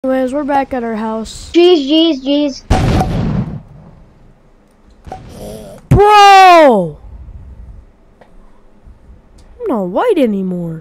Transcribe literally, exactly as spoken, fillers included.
Anyways, we're back at our house. Jeez, jeez, jeez. Bro! I'm not white anymore.